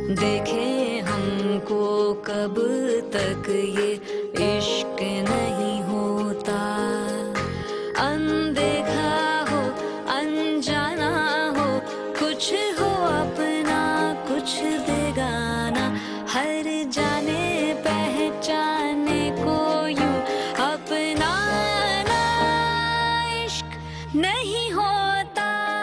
देखे हमको कब तक ये इश्क नहीं होता। अनदेखा हो अनजाना हो, कुछ हो अपना कुछ बेगाना, हर जाने पहचाने को यूं अपना ना इश्क नहीं होता।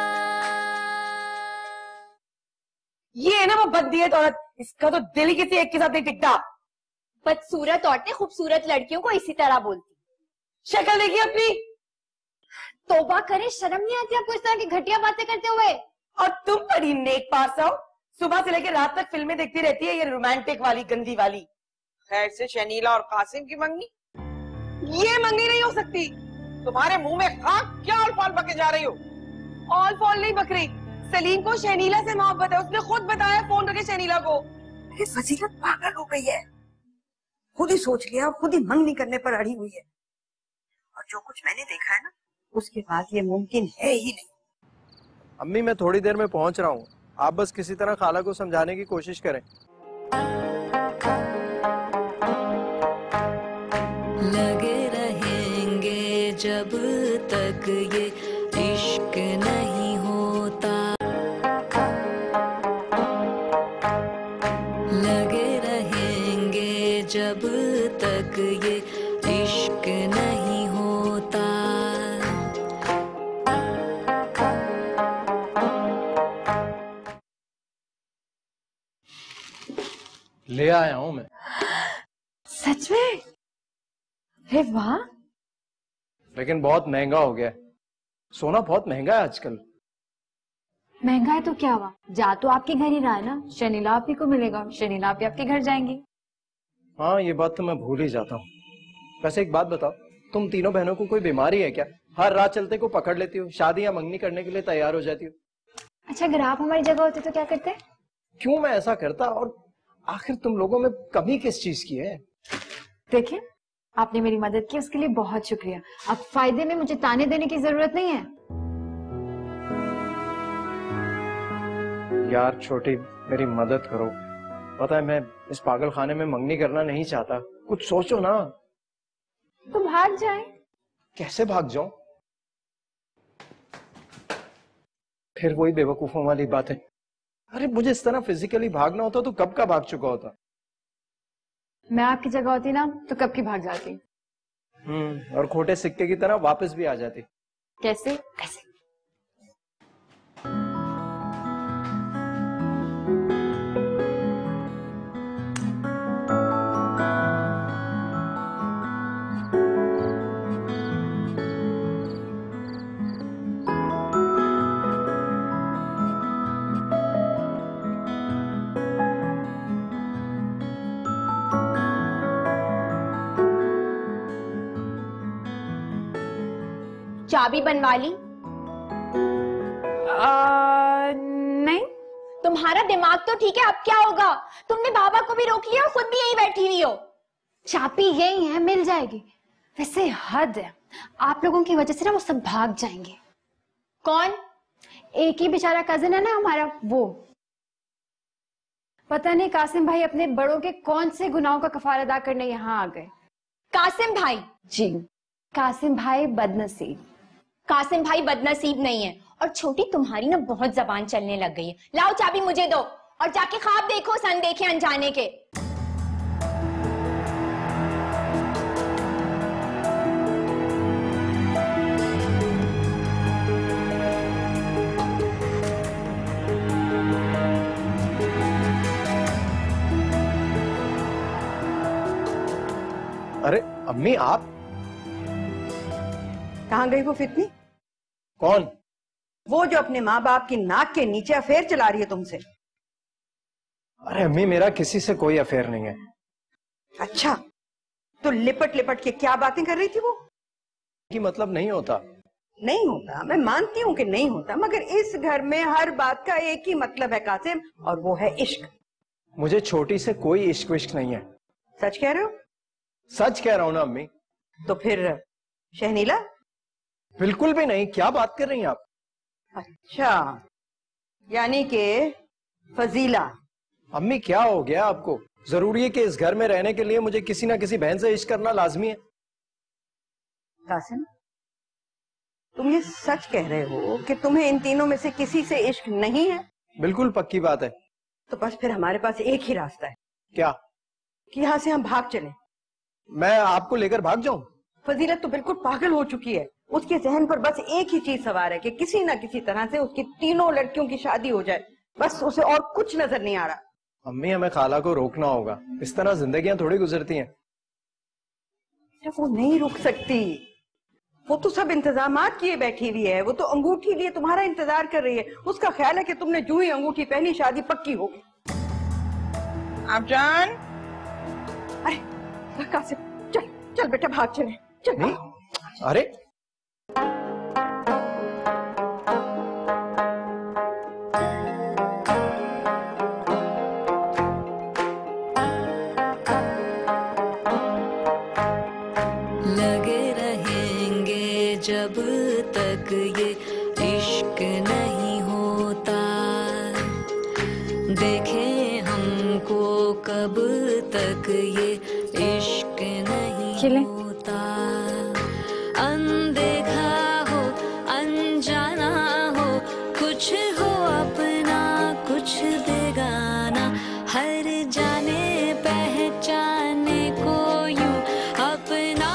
ये है ना वो बदनीयत औरत, इसका तो दिल ही किसी एक के साथ नहीं टिकता। बदसूरत औरतें खूबसूरत लड़कियों को इसी तरह बोलती। शक्ल देखिए अपनी। तौबा करे, शर्म नहीं आती आपको इस तरह की घटिया बातें करते हुए? और तुम बड़ी नेक पास हो, सुबह से लेकर रात तक फिल्में देखती रहती है, ये रोमांटिक वाली गंदी वाली। खैर से शनीला और कासिम की मंगनी, ये मंगनी नहीं हो सकती। तुम्हारे मुंह में खाक क्या ऑल फॉल बके जा रही हो? ऑल फॉल नहीं बक रही, सलीम को शनीला से मोहब्बत है, उसने खुद बताया फोन करके शनीला को। फजीलत पागल हो गई है, खुद ही सोच लिया, खुद ही मंगनी करने पर अड़ी हुई है। और जो कुछ मैंने देखा है ना, उसके बाद ये मुमकिन है ही नहीं। अम्मी मैं थोड़ी देर में पहुंच रहा हूँ, आप बस किसी तरह खाला को समझाने की कोशिश करें। लगे रहेंगे जब तक ये इश्क नहीं होता। लगे रहेंगे जब तक ये इश्क नहीं होता। ले आया हूं मैं। सच में? अरे वाह। लेकिन बहुत महंगा हो गया है, सोना बहुत महंगा है आजकल। महंगा है तो क्या हुआ, जा तो आपके घर ही रहा है ना, शनीला आप ही को मिलेगा, शनीला आप ही आपके घर जाएंगे। हाँ ये बात तो मैं भूल ही जाता हूँ। वैसे एक बात बताओ, तुम तीनों बहनों को कोई बीमारी है क्या? हर रात चलते को पकड़ लेती हो, शादी या मंगनी करने के लिए तैयार हो जाती हो। अच्छा अगर आप हमारी जगह होते तो क्या करते? क्यों मैं ऐसा करता, और आखिर तुम लोगों में कमी किस चीज की है? देखिए आपने मेरी मदद की, उसके लिए बहुत शुक्रिया। अब फायदे में मुझे ताने देने की जरूरत नहीं है। यार छोटी मेरी मदद करो, पता है मैं इस पागल खाने में मंगनी करना नहीं चाहता, कुछ सोचो ना। तो भाग जाए। कैसे भाग जाऊं? फिर वही बेवकूफों वाली बात है। अरे मुझे इस तरह फिजिकली भागना होता तो कब का भाग चुका होता। मैं आपकी जगह होती ना तो कब की भाग जाती। और खोटे सिक्के की तरह वापस भी आ जाती। कैसे कैसे? चाबी बनवा ली? नहीं। तुम्हारा दिमाग तो ठीक है, अब क्या होगा? तुमने बाबा को भी रोक लिया और खुद भी यहीं बैठी हुई हो। चाबी यही है, मिल जाएगी। वैसे हद है, आप लोगों की वजह से ना वो सब भाग जाएंगे। कौन? एक ही बेचारा कजिन है ना हमारा, वो। पता नहीं कासिम भाई अपने बड़ों के कौन से गुनाहों का कफारा अदा करने यहाँ आ गए। कासिम भाई? जी कासिम भाई बदनसीब। कासिम भाई बदनसीब नहीं है, और छोटी तुम्हारी ना बहुत जबान चलने लग गई है। लाओ चाबी मुझे दो और जाके ख्वाब देखो सन देखे अनजाने के। अरे अम्मी आप कहाँ गई वो फितनी? कौन? वो जो अपने माँ बाप की नाक के नीचे अफेयर चला रही है तुमसे। अरे अम्मी मेरा किसी से कोई अफेयर नहीं है। अच्छा तो लिपट लिपट के क्या बातें कर रही थी वो? कि मतलब नहीं होता। नहीं होता, मैं मानती हूँ कि नहीं होता, मगर इस घर में हर बात का एक ही मतलब है कासिम, और वो है इश्क। मुझे छोटी से कोई इश्क विश्क नहीं है। सच कह रहे हो? सच कह रहा हूँ ना अम्मी। तो फिर शहनीला? बिल्कुल भी नहीं, क्या बात कर रही हैं आप? अच्छा यानी कि फजीला। अम्मी क्या हो गया आपको? जरूरी है कि इस घर में रहने के लिए मुझे किसी ना किसी बहन से इश्क करना लाजमी है? कासिम, तुम ये सच कह रहे हो कि तुम्हें इन तीनों में से किसी से इश्क नहीं है? बिल्कुल पक्की बात है। तो बस फिर हमारे पास एक ही रास्ता है। क्या? कि यहाँ से हम भाग चलें। मैं आपको लेकर भाग जाऊं? फजीलत तो बिल्कुल पागल हो चुकी है। उसके जहन पर बस एक ही चीज सवार है कि किसी ना किसी तरह से उसकी तीनों लड़कियों की शादी हो जाए। बस उसे और कुछ नजर नहीं आ रहा। अम्मी, हमें खाला को रोकना होगा। इस तरह जिंदगियां थोड़ी गुजरती हैं। वो नहीं रुक सकती। वो तो सब इंतजामात किए बैठी हुई है। वो तो अंगूठी लिए तुम्हारा इंतजार कर रही है। उसका ख्याल है कि तुमने जो ही अंगूठी पहनी शादी पक्की होगी। आप जान। अरे कासिम, चल चल बेटा भाग चले। चल। नहीं, अरे लगे रहेंगे जब तक ये इश्क नहीं होता, देखें हमको कब तक ये इश्क नहीं होता। अनदेखा हो अनजाना हो, कुछ हो अपना कुछ बेगाना, हर जाने पहचाने को यूं अपना।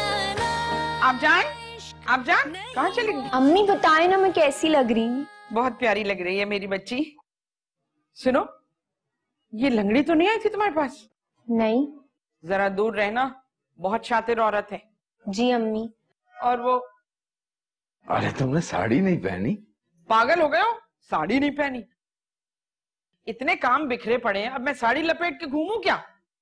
आप जान कहाँ चली गई? अम्मी बताए ना मैं कैसी लग रही हूँ। बहुत प्यारी लग रही है मेरी बच्ची। सुनो, ये लंगड़ी तो नहीं आई थी तुम्हारे पास? नहीं। जरा दूर रहना, बहुत शातिर औरत है। जी अम्मी। और वो, अरे तुमने साड़ी नहीं पहनी? पागल हो गए हो? साड़ी नहीं पहनी? इतने काम बिखरे पड़े हैं, अब मैं साड़ी लपेट के घूमूं क्या?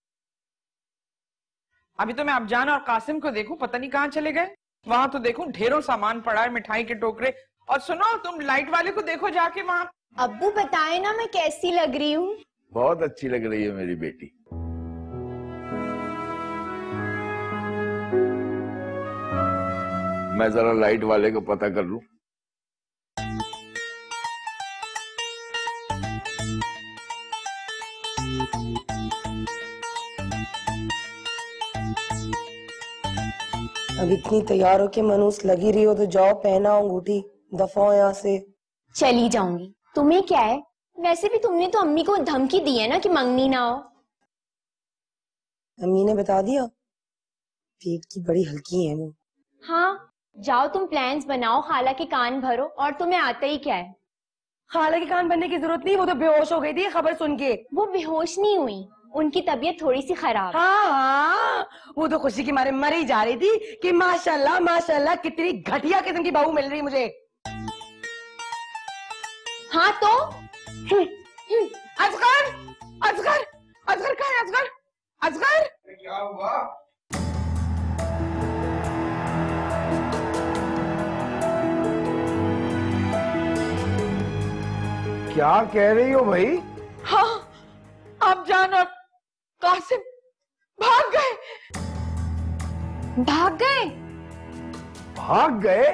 अभी तो मैं अफजान और कासिम को देखूं, पता नहीं कहाँ चले गए। वहां तो देखूं ढेरों सामान पड़ा है, मिठाई के टोकरे। और सुनो, तुम लाइट वाले को देखो जाके वहां। अब्बू बताए ना मैं कैसी लग रही हूँ। बहुत अच्छी लग रही है मेरी बेटी। मैं जरा लाइट वाले को पता कर लूं। अब इतनी तैयार हो के मनूस लगी रही हो तो जाओ पहना अंगूठी, दफा हो यहाँ से। चली जाऊंगी, तुम्हें क्या है? वैसे भी तुमने तो अम्मी को धमकी दी है ना कि मंगनी ना हो। अम्मी ने बता दिया? पेट की बड़ी हल्की है वो। हाँ, जाओ तुम प्लान्स बनाओ, खाला के कान भरो। और तुम्हें आता ही क्या है? खाला के कान भरने की जरूरत नहीं, वो तो बेहोश हो गई थी खबर सुन के। वो बेहोश नहीं हुई, उनकी तबीयत थोड़ी सी खराब। हाँ, वो तो खुशी के मारे मर ही जा रही थी कि माशाल्लाह माशाल्लाह कितनी घटिया किस्म की बहू मिल रही मुझे। हाँ तो असगर, असगर, असगर कहाँ है? असगर, असगर, क्या हुआ? क्या कह रही हो भाई? हाँ, आप जान और कासिम भाग गए। भाग गए? भाग गए?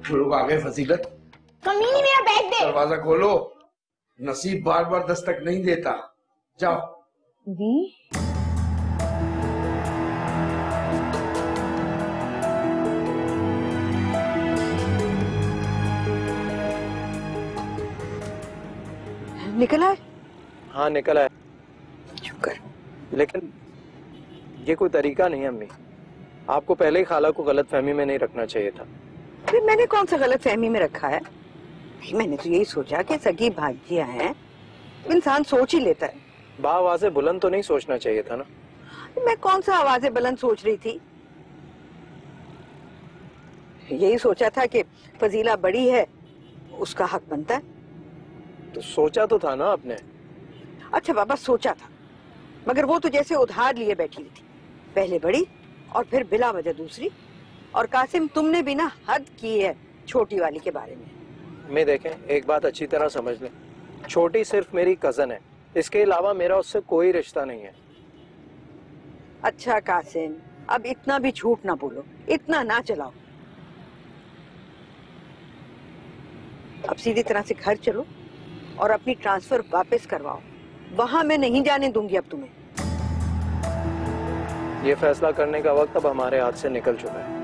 लोग आ गए फजीलत। कमीनी मेरा बैग दे। दरवाजा खोलो, नसीब बार बार दस्तक नहीं देता। जाओ। दी निकला है? हाँ निकला है। शुक्र। लेकिन ये कोई तरीका नहीं है अम्मी, आपको पहले ही खाला को गलत फहमी में नहीं रखना चाहिए था। फिर मैंने कौन सा गलत फहमी में रखा है? मैंने तो यही सोचा कि सगी भांजियां हैं, इंसान सोच ही लेता है। आवाज़ें बुलंद तो नहीं सोचना चाहिए था ना। मैं कौन सा आवाजें बुलंद सोच रही थी? यही सोचा था कि फजीला बड़ी है, उसका हक बनता है। तो सोचा तो था ना आपने। अच्छा बाबा सोचा था, मगर वो तो जैसे उधार लिए बैठी हुई थी, पहले बड़ी और फिर बिला वजह दूसरी। और कासिम तुमने भी ना हद की है छोटी वाली के बारे में। मैं देखें, एक बात अच्छी तरह समझ लें, छोटी सिर्फ मेरी कजन है, इसके अलावा मेरा उससे कोई रिश्ता नहीं है। अच्छा कासिम, अब इतना भी झूठ ना बोलो, इतना ना चलाओ। अब सीधी तरह से घर चलो और अपनी ट्रांसफर वापस करवाओ। वहां मैं नहीं जाने दूंगी अब तुम्हें। ये फैसला करने का वक्त अब हमारे हाथ से निकल चुका है।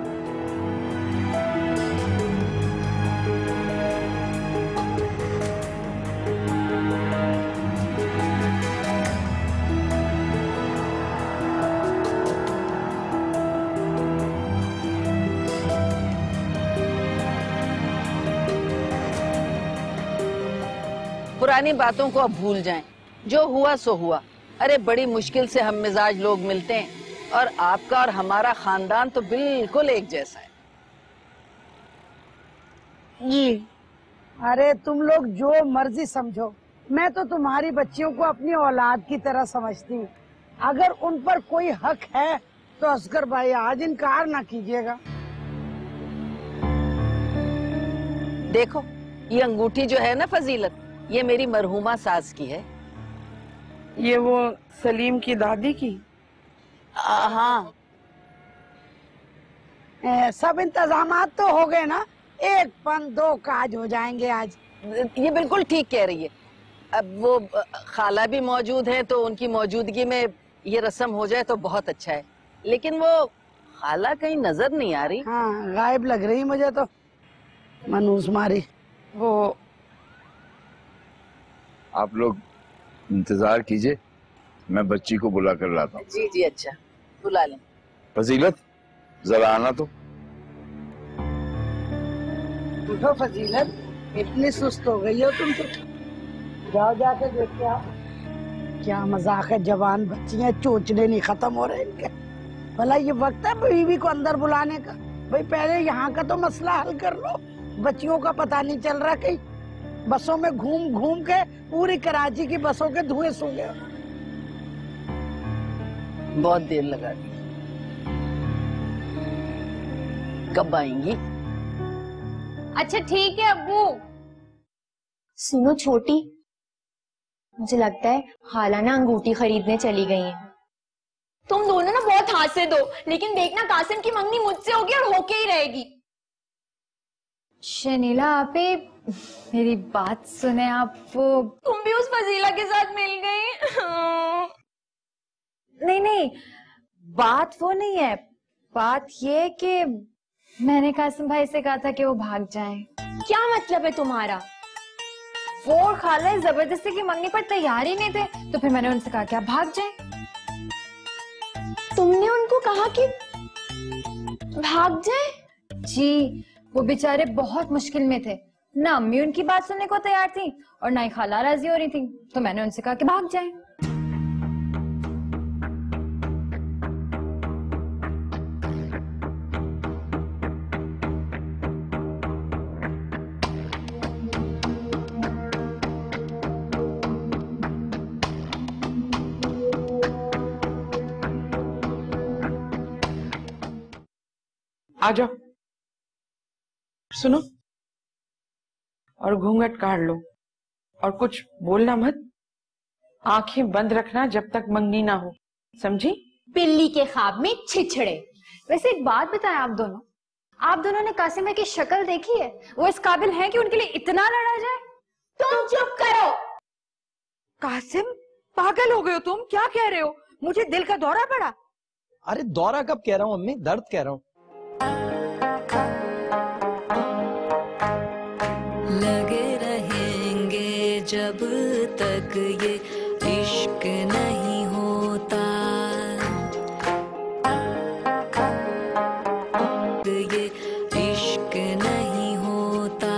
पुरानी बातों को अब भूल जाएं, जो हुआ सो हुआ। अरे बड़ी मुश्किल से हम मिजाज लोग मिलते हैं और आपका और हमारा खानदान तो बिल्कुल एक जैसा है। जी अरे तुम लोग जो मर्जी समझो, मैं तो तुम्हारी बच्चियों को अपनी औलाद की तरह समझती हूँ। अगर उन पर कोई हक है तो असगर भाई आज इनकार ना कीजिएगा। देखो ये अंगूठी जो है ना फजीलत, ये मेरी मरहूमा सास की है। ये वो सलीम की दादी की? हाँ। सब इंतजामात तो हो गए ना, एक पन दो काज हो जाएंगे आज। ये बिल्कुल ठीक कह रही है। अब वो खाला भी मौजूद है तो उनकी मौजूदगी में ये रस्म हो जाए तो बहुत अच्छा है। लेकिन वो खाला कहीं नजर नहीं आ रही। हाँ गायब लग रही मुझे तो, मनूस मारी। वो आप लोग इंतजार कीजिए, मैं बच्ची को बुला कर लाता हूँ। जी जी अच्छा, बुला लें। फजीलत जरा आना तो। उठो फजीलत, इतनी सुस्त हो गई हो तुम तो। जाओ जाके देखते आओ। क्या मजाक है, जवान बच्ची है, चोचले नहीं खत्म हो रहे इनके। भला ये वक्त है बीवी को अंदर बुलाने का? भाई पहले यहाँ का तो मसला हल कर लो। बच्चियों का पता नहीं चल रहा, कहीं बसों में घूम घूम के पूरी कराची की बसों के धुएं सूख गए। बहुत देर लगा दी, कब आएंगी? अच्छा ठीक है अब्बू। सुनो छोटी, मुझे लगता है खाला ना अंगूठी खरीदने चली गई हैं। तुम दोनों ना बहुत हासे दो, लेकिन देखना कासिम की मंगनी मुझसे होगी और होके ही रहेगी। शनीला आपे मेरी बात सुने, आप वो तुम भी उस फजीला के साथ मिल गई। नहीं नहीं, बात वो नहीं है, बात ये कि मैंने कासिम भाई से कहा था कि वो भाग जाएं। क्या मतलब है तुम्हारा? वो और खाला जबरदस्ती की मंगनी पर तैयार ही नहीं थे, तो फिर मैंने उनसे कहा कि आप भाग जाएं। तुमने उनको कहा कि भाग जाएं? जी, वो बेचारे बहुत मुश्किल में थे, ना अम्मी उनकी बात सुनने को तैयार थी और ना ही खाला राजी हो रही थी, तो मैंने उनसे कहा कि भाग जाएं। आ जाओ, सुनो और घूंघट काट लो और कुछ बोलना मत। आंखें बंद रखना जब तक मंगनी ना हो, समझी? बिल्ली के ख्वाब में छिछड़े। वैसे एक बात बताएं आप दोनों, आप दोनों ने कासिम भाई की शक्ल देखी है? वो इस काबिल हैं कि उनके लिए इतना लड़ा जाए? तुम चुप करो। कासिम, पागल हो गए हो तुम? क्या कह रहे हो? मुझे दिल का दौरा पड़ा। अरे दौरा कब कह रहा हूँ अम्मी, दर्द कह रहा हूँ। लगे रहेंगे जब तक ये इश्क नहीं होता, ये इश्क नहीं होता।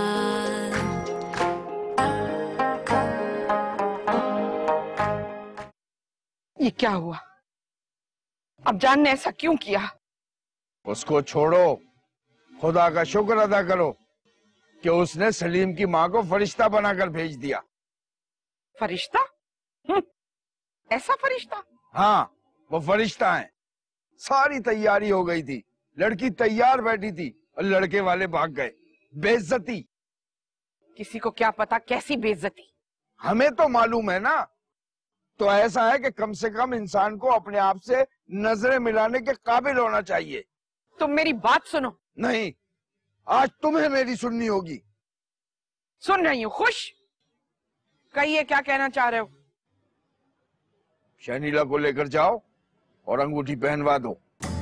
ये क्या हुआ? अब जान ने ऐसा क्यों किया? उसको छोड़ो, खुदा का शुक्र अदा करो कि उसने सलीम की माँ को फरिश्ता बनाकर भेज दिया। फरिश्ता? ऐसा फरिश्ता? हाँ, वो फरिश्ता है। सारी तैयारी हो गई थी, लड़की तैयार बैठी थी और लड़के वाले भाग गए। बेइज्जती। किसी को क्या पता कैसी बेइज्जती? हमें तो मालूम है ना। तो ऐसा है कि कम से कम इंसान को अपने आप से नजरें मिलाने के काबिल होना चाहिए। तुम मेरी बात सुनो। नहीं, आज तुम्हें मेरी सुननी होगी। सुन रही हूँ। खुश? कहिए क्या कहना चाह रहे हो? शनीला को लेकर जाओ और अंगूठी पहनवा दो।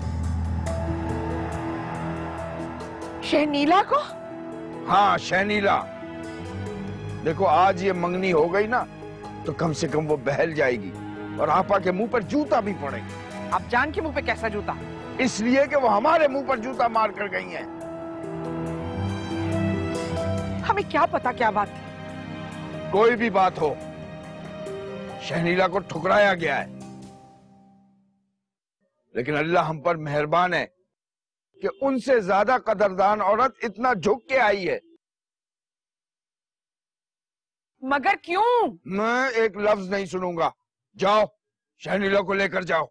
शहनीला को? हाँ, शनीला। देखो आज ये मंगनी हो गई ना, तो कम से कम वो बहल जाएगी और आपा के मुंह पर जूता भी पड़ेगा। अब जान के मुंह पे कैसा जूता? इसलिए कि वो हमारे मुंह पर जूता मार कर गई हैं। हमें क्या पता क्या बात थी? कोई भी बात हो, शहनीला को ठुकराया गया है। लेकिन अल्लाह हम पर मेहरबान है कि उनसे ज्यादा कदरदान औरत इतना झुक के आई है। मगर क्यों? मैं एक लफ्ज नहीं सुनूंगा। जाओ, शहनीला को लेकर जाओ।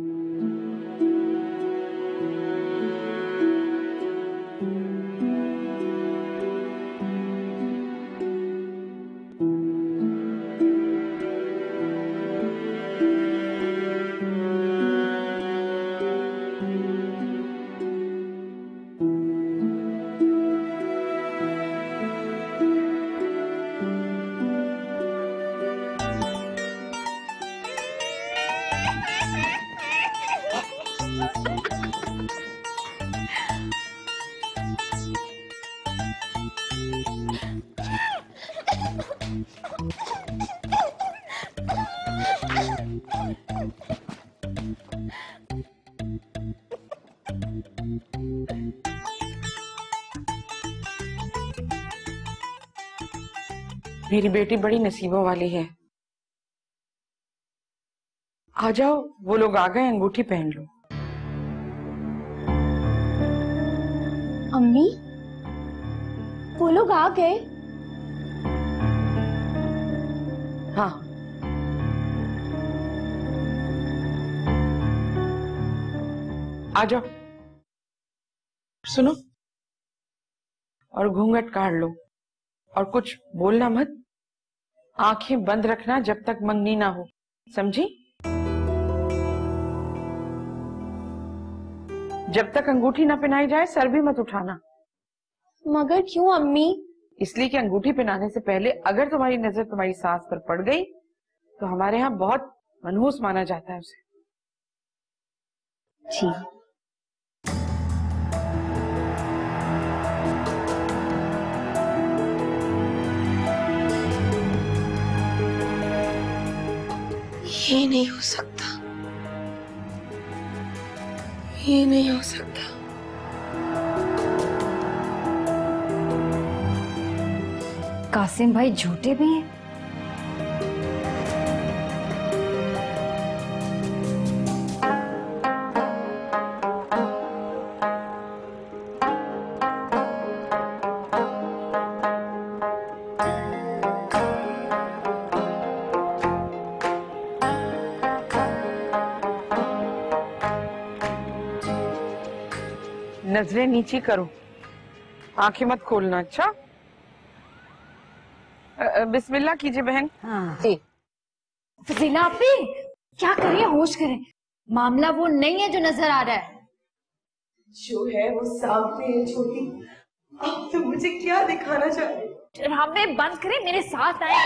मेरी बेटी बड़ी नसीबों वाली है। आ जाओ, वो लोग आ गए, अंगूठी पहन लो। अम्मी, वो लोग आ गए? हाँ। आ जाओ। सुनो, और घूंघट काढ़ लो और कुछ बोलना मत। आंखें बंद रखना जब तक मंगनी ना हो, समझी? जब तक अंगूठी ना पहनाई जाए सर भी मत उठाना। मगर क्यों अम्मी? इसलिए कि अंगूठी पहनाने से पहले अगर तुम्हारी नजर तुम्हारी सास पर पड़ गई तो हमारे यहाँ बहुत मनहूस माना जाता है उसे। जी। ये नहीं हो सकता, ये नहीं हो सकता। कासिम भाई झूठे भी हैं। नजरें नीची करो, आंखें मत खोलना। अच्छा, बिस्मिल्लाह कीजिए बहन। जी। फजीला आपी, क्या करिए, होश करें। मामला वो नहीं है जो नजर आ रहा है। जो है वो सामने है छोटी। आप तो मुझे क्या दिखाना चाह रहे? ड्रामे बंद करें, मेरे साथ आए।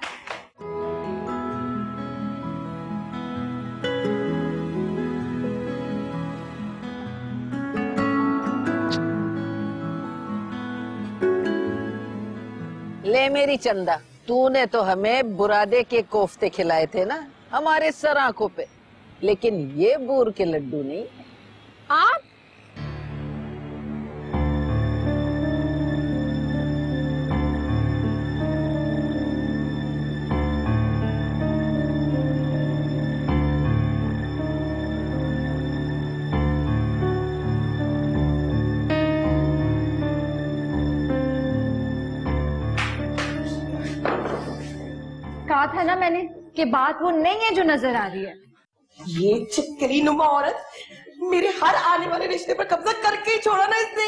ले मेरी चंदा, तूने तो हमें बुरादे के कोफ्ते खिलाए थे ना हमारे सर आंखों पे, लेकिन ये बूर के लड्डू नहीं। आप कहा था ना मैंने कि बात वो नहीं है जो नजर आ रही है। ये चिपकली नुमा औरत मेरे हर आने वाले रिश्ते पर कब्जा करके ही छोड़ा ना इसने।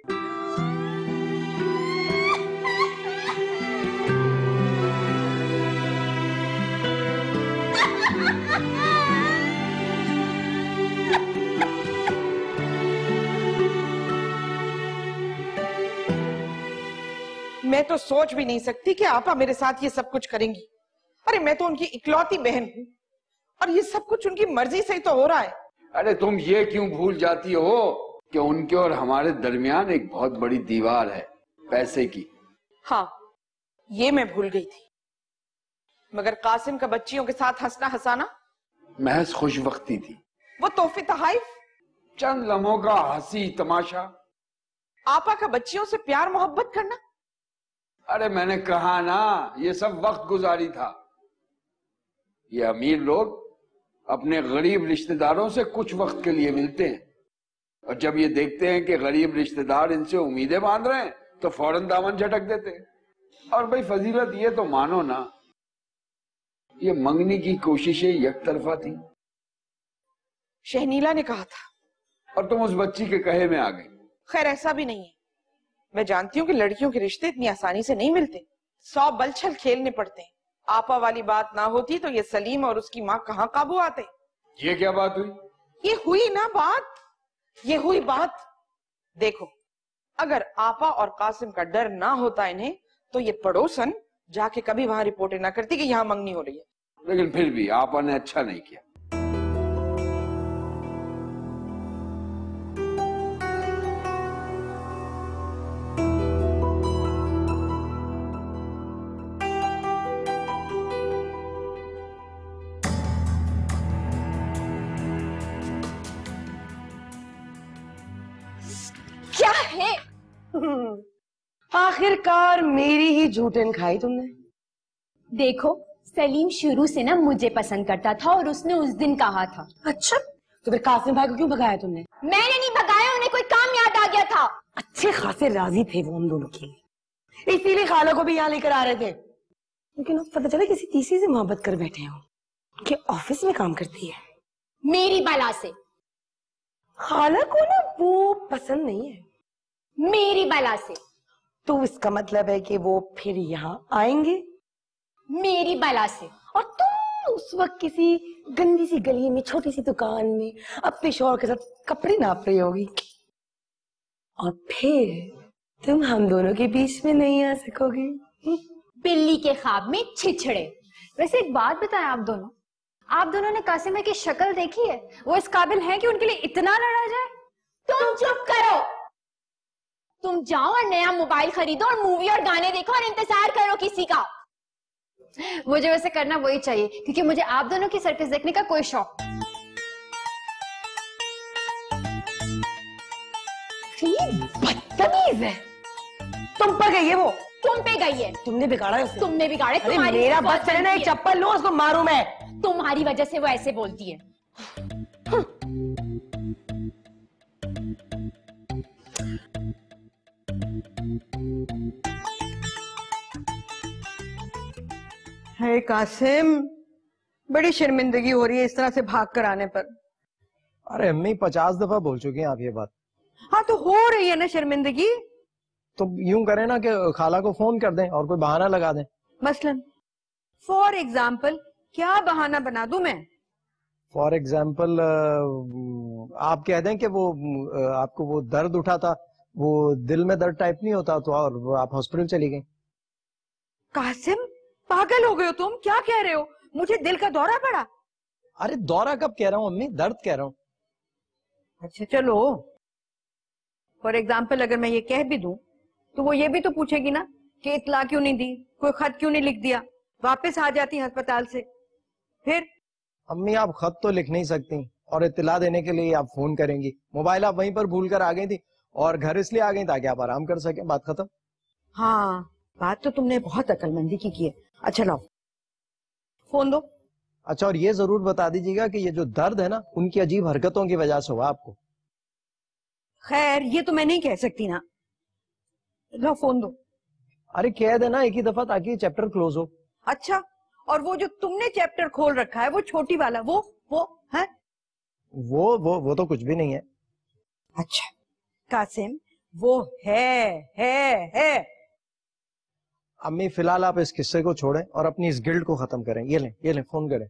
मैं तो सोच भी नहीं सकती कि आपा मेरे साथ ये सब कुछ करेंगी। अरे मैं तो उनकी इकलौती बहन हूँ और ये सब कुछ उनकी मर्जी से ही तो हो रहा है। अरे तुम ये क्यों भूल जाती हो कि उनके और हमारे दरमियान एक बहुत बड़ी दीवार है, पैसे की। हाँ, ये मैं भूल गई थी, मगर कासिम का बच्चियों के साथ हंसना हंसाना महज खुश वक्ती थी। वो तोहफे तहाइफ, चंद लम्हों का हंसी तमाशा। आपा का बच्चियों से प्यार मोहब्बत करना। अरे मैंने कहा ना, ये सब वक्त गुजारी था। ये अमीर लोग अपने गरीब रिश्तेदारों से कुछ वक्त के लिए मिलते हैं और जब ये देखते हैं कि गरीब रिश्तेदार इनसे उम्मीदें बांध रहे हैं तो फौरन दामन झटक देते हैं। और भाई फजीलत, ये तो मानो ना, ये मंगनी की कोशिशें यकतरफा थी। शहनीला ने कहा था और तुम उस बच्ची के कहे में आ गई। खैर ऐसा भी नहीं है, मैं जानती हूँ कि लड़कियों के रिश्ते इतनी आसानी से नहीं मिलते, 100 बलछल खेलने पड़ते हैं। आपा वाली बात ना होती तो ये सलीम और उसकी माँ कहाँ काबू आते। ये क्या बात हुई? ये हुई ना बात, ये हुई बात। देखो, अगर आपा और कासिम का डर ना होता इन्हें तो ये पड़ोसन जाके कभी वहां रिपोर्टें ना करती कि यहाँ मंगनी हो रही है। लेकिन फिर भी आपा ने अच्छा नहीं किया। क्या है? आखिरकार मेरी ही झूठन खाई तुमने। देखो, सलीम शुरू से ना मुझे पसंद करता था और उसने उस दिन कहा था। अच्छा, तो फिर कासिम भाई को क्यों भगाया तुमने? मैंने नहीं भगाया, उन्हें कोई काम याद आ गया था। अच्छे खासे राजी थे वो उन दोनों के लिए, इसीलिए खाला को भी यहाँ लेकर आ रहे थे। लेकिन अब पता चला किसी तीसरी से मोहब्बत कर बैठे हो, उनके ऑफिस में काम करती है। मेरी बला से। खाला को ना वो पसंद नहीं है। मेरी बला से। तो इसका मतलब है कि वो फिर यहाँ आएंगे मेरी बला से। और तुम उस वक्त किसी गंदी सी गली में छोटी सी दुकान में अपने शौहर के साथ कपड़े नाप रही होगी और फिर तुम हम दोनों के बीच में नहीं आ सकोगी। बिल्ली के ख्वाब में छिछड़े। वैसे एक बात बताएं, आप दोनों ने कासिम भाई की शक्ल देखी है? वो इस काबिल है कि उनके लिए इतना लड़ा जाए? तुम चुप करो। तुम जाओ और नया मोबाइल खरीदो और मूवी और गाने देखो और इंतजार करो किसी का। मुझे वैसे करना वही चाहिए क्योंकि मुझे आप दोनों की सर्कस देखने का कोई शौक। बदतमीज है। तुम पर गई है वो। तुम पे गई है। तुमने बिगाड़ा है उसे। तुमने बिगाड़े। अरे मेरा बस चले ना, एक चप्पल लो उसको मारूं मैं। तुम्हारी वजह से वो ऐसे बोलती है। है कासिम, बड़ी शर्मिंदगी हो रही है इस तरह से भाग कर आने पर। अरे अम्मी 50 दफा बोल चुकी हैं आप ये बात। हाँ तो हो रही है ना शर्मिंदगी। तो यूं करें ना कि खाला को फोन कर दें और कोई बहाना लगा दें। मसलन फॉर एग्जाम्पल क्या बहाना बना दूं मैं? फॉर एग्जाम्पल आप कह दें कि वो आपको वो दर्द उठा था, वो दिल में दर्द टाइप नहीं होता तो, और वो आप हॉस्पिटल चली गई। कासिम, पागल हो गए हो तुम? क्या कह रहे हो? मुझे दिल का दौरा पड़ा। अरे दौरा कब कह रहा हूँ अम्मी, दर्द कह रहा हूँ। अच्छा चलो, फॉर एग्जाम्पल अगर मैं ये कह भी दूं तो वो ये भी तो पूछेगी ना कि इतला क्यों नहीं दी, कोई खत क्यों नहीं लिख दिया, वापस आ जाती अस्पताल से। फिर अम्मी आप खत तो लिख नहीं सकती, और इत्तला देने के लिए आप फोन करेंगी। मोबाइल आप वहीं पर भूल कर आ गई थी, और घर इसलिए आ गई ताकि आप आराम कर सके, बात खत्म। हाँ, बात तो तुमने बहुत अक्लमंदी की है। अच्छा लाओ फोन दो। अच्छा, और ये जरूर बता दीजिएगा कि ये जो दर्द है ना, उनकी अजीब हरकतों की वजह से हुआ आपको। खैर ये तो मैं नहीं कह सकती ना। लो फोन दो। अरे कह देना एक ही दफा ताकि चैप्टर क्लोज हो। अच्छा, और वो जो तुमने चैप्टर खोल रखा है वो छोटी वाला, वो है? वो तो कुछ भी नहीं है। अच्छा कासिम, वो है। अम्मी फिलहाल आप इस किस्से को छोड़ें और अपनी इस गिल्ड को खत्म करें। ये लें फोन करें।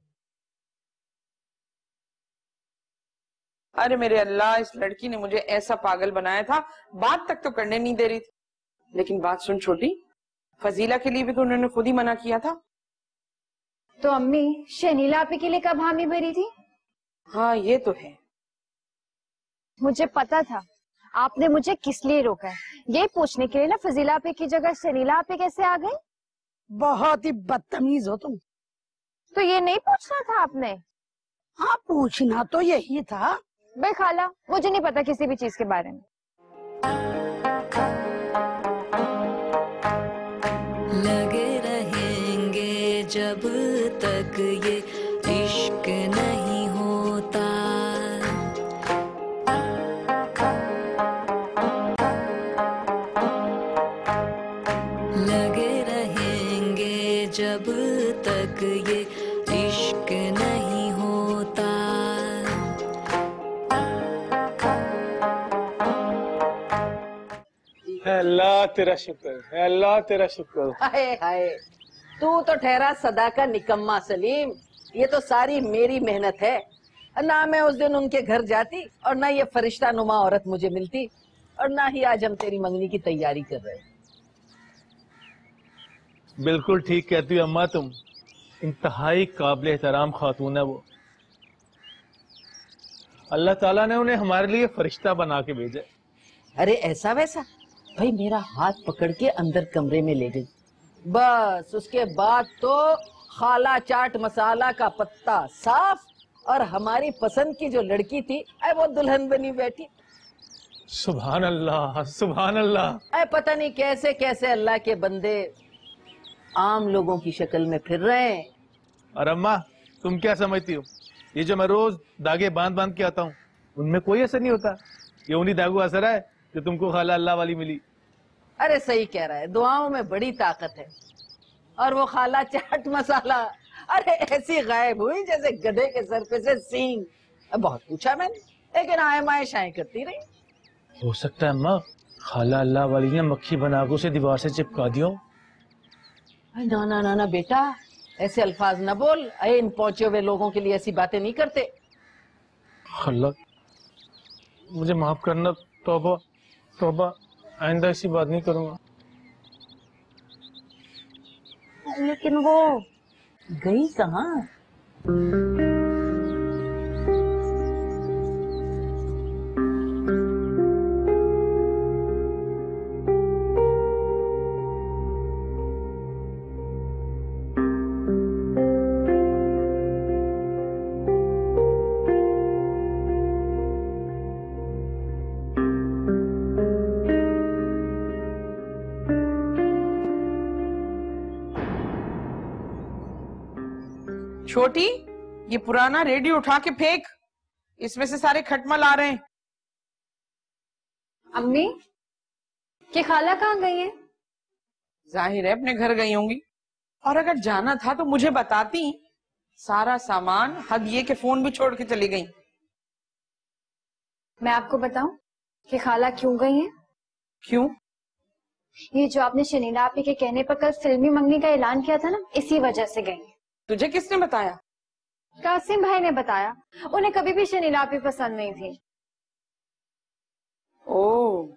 अरे मेरे अल्लाह, इस लड़की ने मुझे ऐसा पागल बनाया था, बात तक तो करने नहीं दे रही थी। लेकिन बात सुन छोटी, फजीला के लिए भी तो उन्होंने खुद ही मना किया था। तो अम्मी शनीला आपी के लिए कब हामी भरी थी? हाँ ये तो है। मुझे पता था आपने मुझे किस लिए रोका है, ये पूछने के लिए ना फजीला आपी की जगह शनीला आपी कैसे आ गई। बहुत ही बदतमीज हो तुम। तो ये नहीं पूछना था आपने? हाँ पूछना तो यही था। बे खाला, मुझे नहीं पता किसी भी चीज के बारे में। लगे रहेंगे जब तक ये इश्क नहीं होता। लगे रहेंगे जब तक ये इश्क नहीं होता। अल्लाह तेरा शुक्र है, अल्लाह तेरा शुक्र। हाय हाय, तू तो ठहरा सदा का निकम्मा सलीम। ये तो सारी मेरी मेहनत है। ना मैं उस दिन उनके घर जाती, और ना ये फरिश्ता नुमा औरत मुझे मिलती, और ना ही आज हम तेरी मंगनी की तैयारी कर रहे। बिल्कुल ठीक कहती हो अम्मा तुम, इंतहाई काबिल एहतराम खातून है वो। अल्लाह ताला ने उन्हें हमारे लिए फरिश्ता बना के भेजा। अरे ऐसा वैसा भाई, मेरा हाथ पकड़ के अंदर कमरे में ले गई, बस उसके बाद तो खाला चाट मसाला का पत्ता साफ, और हमारी पसंद की जो लड़की थी वो दुल्हन बनी बैठी। सुभान अल्लाह, सुभान अल्लाह। पता नहीं कैसे कैसे अल्लाह के बंदे आम लोगों की शक्ल में फिर रहे हैं। और अम्मा तुम क्या समझती हो, ये जो मैं रोज धागे बांध के आता हूँ, उनमें कोई असर नहीं होता। ये उन्हीं धागों असर है जो तुमको खाला अल्लाह वाली मिली। अरे सही कह रहा है, दुआओं में बड़ी ताकत है। और वो खाला चाट मसाला, अरे ऐसी गायब हुई जैसे गधे के सर पे से सींग। बहुत पूछा मैंने, लेकिन आए माए शाएं करती रही। हो सकता है अम्मा खाला अल्लाह वाली ने मक्खी बनाकर उसे दीवार से चिपका दिया। ना ना ना ना बेटा, ऐसे अल्फाज न बोल। इन पहुंचे हुए लोगों के लिए ऐसी बातें नहीं करते। अल्लाह मुझे माफ करना, तौबा तौबा, आइंदा ऐसी बात नहीं करूंगा। लेकिन वो गई कहाँ? छोटी, ये पुराना रेडियो उठा के फेंक, इसमें से सारे खटमल आ रहे हैं। अम्मी के खाला कहाँ गई है? जाहिर है अपने घर गई होंगी, और अगर जाना था तो मुझे बताती। सारा सामान, हद ये के फोन भी छोड़ के चली गई। मैं आपको बताऊं कि खाला क्यों गई है? क्यों? ये जो आपने शनीला आपी के कहने पर कल फिल्मी मंगनी का ऐलान किया था ना, इसी वजह से गई है। तुझे किसने बताया? कासिम भाई ने बताया, उन्हें कभी भी शनीला आपी पसंद नहीं थी। ओह,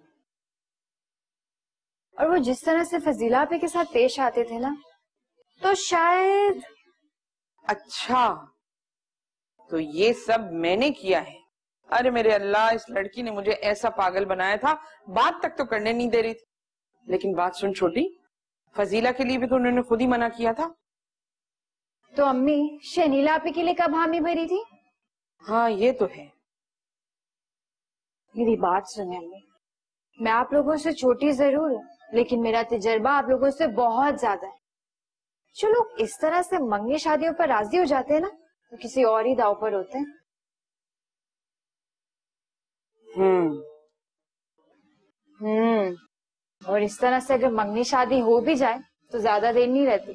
और वो जिस तरह से फजीला आपी के साथ पेश आते थे ना, तो शायद। अच्छा, तो ये सब मैंने किया है। अरे मेरे अल्लाह, इस लड़की ने मुझे ऐसा पागल बनाया था, बात तक तो करने नहीं दे रही थी। लेकिन बात सुन छोटी, फजीला के लिए भी तो उन्होंने खुद ही मना किया था। तो अम्मी शनीला आपी के लिए कब हामी भरी थी? हाँ ये तो है। मेरी बात सुने अम्मी, मैं आप लोगों से छोटी जरूर हूँ, लेकिन मेरा तजर्बा आप लोगों से बहुत ज्यादा है। जो लोग इस तरह से मंगनी शादियों पर राजी हो जाते हैं ना, तो किसी और ही दाव पर होते हैं। और इस तरह से अगर मंगनी शादी हो भी जाए तो ज्यादा देर नहीं रहती।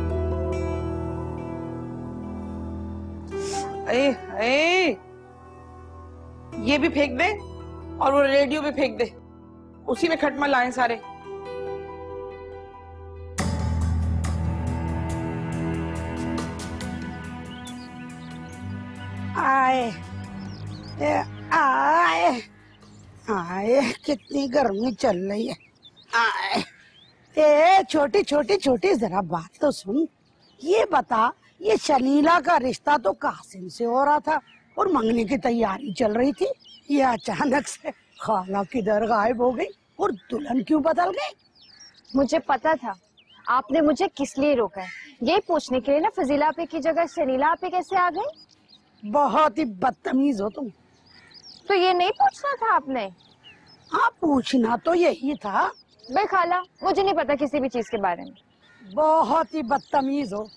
ये भी फेंक दे और वो रेडियो भी फेंक दे, उसी में खटमल आए सारे। आए आए आए, कितनी गर्मी चल रही है। आए छोटी छोटी छोटी, जरा बात तो सुन। ये बता, ये शनीला का रिश्ता तो कासिम से हो रहा था और मंगनी की तैयारी चल रही थी। ये अचानक से खाला किधर गायब हो गई और दुल्हन क्यों बदल गई? मुझे पता था आपने मुझे किस लिए रोका है, ये पूछने के लिए ना फजीला आपी की जगह शनीला आपी कैसे आ गई। बहुत ही बदतमीज हो तुम। तो ये नहीं पूछना था आपने? हाँ, पूछना तो यही था। भाई खाला, मुझे नहीं पता किसी भी चीज के बारे में। बहुत ही बदतमीज हो।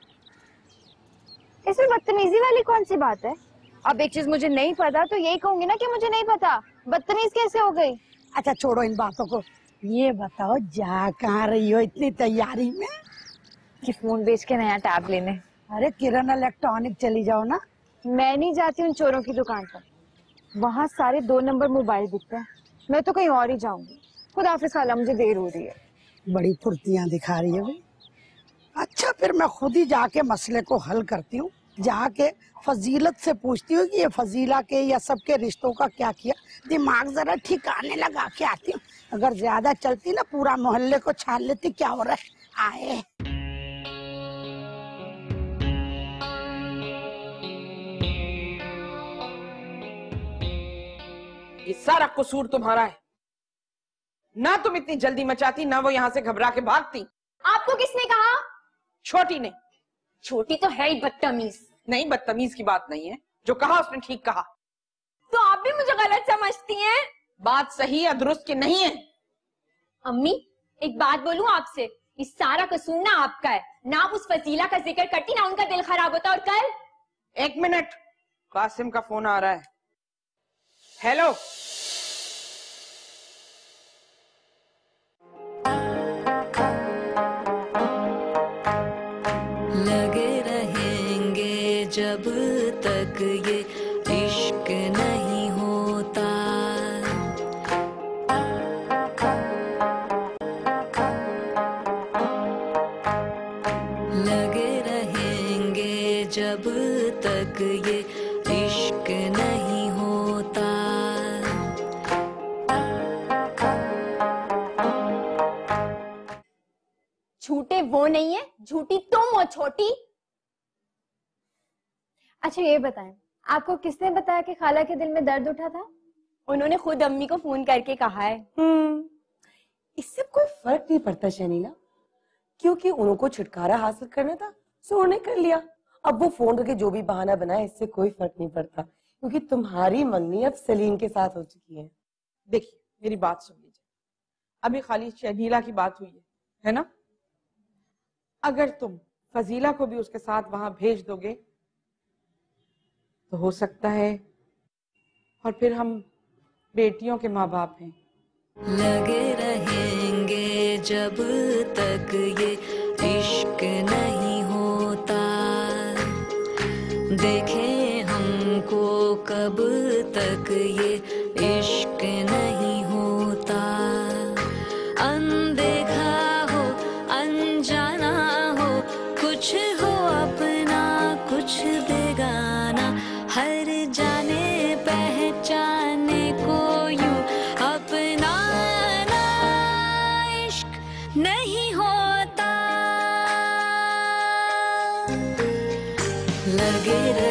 इसमें बदतमीजी वाली कौन सी बात है? अब एक चीज मुझे नहीं पता तो यही कहूंगी ना कि मुझे नहीं पता। बदतमीज कैसे हो गई? अच्छा छोड़ो इन बातों को, ये बताओ जा कहाँ रही हो इतनी तैयारी में? कि फोन बेच के नया टैब लेने। अरे किरण इलेक्ट्रॉनिक चली जाओ ना। मैं नहीं जाती उन चोरों की दुकान पर, वहाँ सारे 2 नंबर मोबाइल बिकते हैं। मैं तो कहीं और ही जाऊंगी। खुदा हाफिज खाला, मुझे देर हो रही है। बड़ी फुर्तियां दिखा रही है भाई। अच्छा फिर मैं खुद ही जाके मसले को हल करती हूँ। जाके फजीलत से पूछती हूँ कि ये फजीला के या सबके रिश्तों का क्या किया। दिमाग जरा ठिकाने लगा के आती हूँ। अगर ज्यादा चलती ना पूरा मोहल्ले को छान लेती। क्या हो रहा है? आए ये सारा कसूर तुम्हारा है। ना तुम इतनी जल्दी मचाती, ना वो यहाँ से घबरा के भागती। आपको किसने कहा? छोटी ने। छोटी तो है ही बदतमीज। नहीं, बदतमीज की बात नहीं है, जो कहा उसने ठीक कहा। तो आप भी मुझे गलत समझती हैं? बात सही या दुरुस्त की नहीं है। अम्मी एक बात बोलूं आपसे, इस सारा कसूर ना आपका है। ना आप उस फजीला का जिक्र करती, ना उनका दिल खराब होता। और कल 1 मिनट, कासिम का फोन आ रहा है। हेलो। लगे रहेंगे जब तक ये इश्क नहीं होता। लगे रहेंगे जब तक ये इश्क नहीं होता। झूठे वो नहीं है, झूठी तुम हो छोटी। अच्छा ये बताएं, आपको किसने बताया कि खाला के दिल में दर्द उठा था? उन्होंने खुद अम्मी को फोन करके कहा है। इससे कोई फर्क नहीं पड़ता शनीला, क्योंकि उनको छुटकारा हासिल करना था सो उन्होंने कर लिया। अब वो फोन करके जो भी बहाना बनाए, इससे कोई फर्क नहीं पड़ता, क्योंकि तुम्हारी मंगनी अब सलीम के साथ हो चुकी है। देखिए मेरी बात सुन लीजिए, अभी खाली शनीला की बात हुई है ना? अगर तुम फजीला को भी उसके साथ वहां भेज दोगे तो हो सकता है, और फिर हम बेटियों के माँ बाप हैं। लगे रहेंगे जब तक ये इश्क नहीं होता। देखें हमको कब तक ये इश्क नहीं होता। अनदेखा हो अनजाना हो, कुछ हो अपना कुछ बेगाना। लगे